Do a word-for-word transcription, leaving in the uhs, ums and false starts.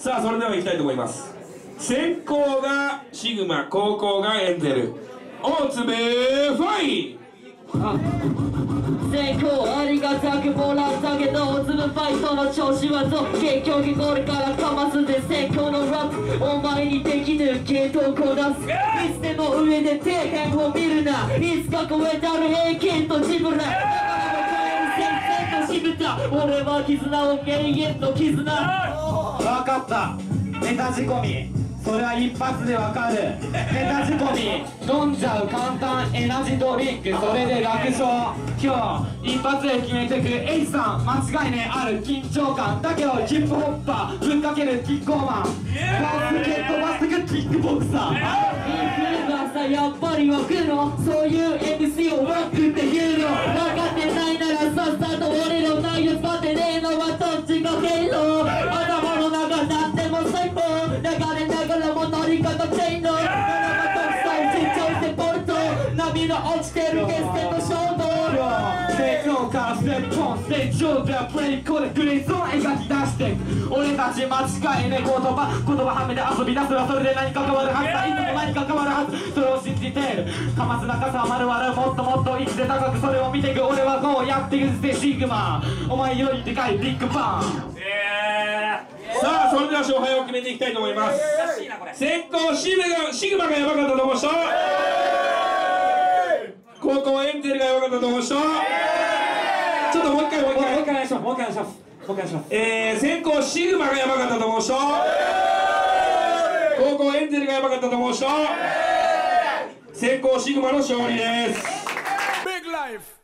さあそれではいきたいと思います。先攻がシグマ、後攻がエンゼル。大粒ファイ。 先行ありがたくもらったけど大粒ファイトの調子はど結局これからかますで先行のラップお前にできぬ系統こなすいつでも上で底辺を見るないつか超えたる平均と自分ら俺は絆を永遠の絆。分かった。ネタ仕込みそれは一発でわかる。ネタ仕込み飲んじゃう簡単エナジードリンクそれで楽勝。今日一発で決めてくエイさん間違いねある緊張感だけどヒップホッパーぶっかけるキックオーマンバスケットバスケキックボクサーインフルエンサーやっぱり湧くのそういう エムシー をワックって言うの分かってないならさっさと俺の内容使ってねえのはどっちがけろ頭の中なんでも最高流れながらも乗り方チェインのドラマとスタイル成長してボルト波の落ちてるゲステの衝動成長からステップオンステージ上ではプレイコーでグレーゾーン描き出して俺たち間違いね言葉言葉はめで遊び出すはそれで何か変わるはずだいつも何か変わるはずそれを信じているかます中さまるわるもっともっと位置で高くそれを見ていく俺はこうやっていくぜシグマお前よりでかいビッグバン。 さあそれでは勝敗を決めていきたいと思います。先攻シグマがシグマがやばかったと思う人、後攻エンゼルがやばかったと思う人、ちょっともう一回もう一回もう一回お願いしますもう一回お願いしますもう一回お願いします。えー、先攻シグマがやばかったと思う人、後攻エンゼルがやばかったと思う人、先攻シグマの勝利です。ビッグライフ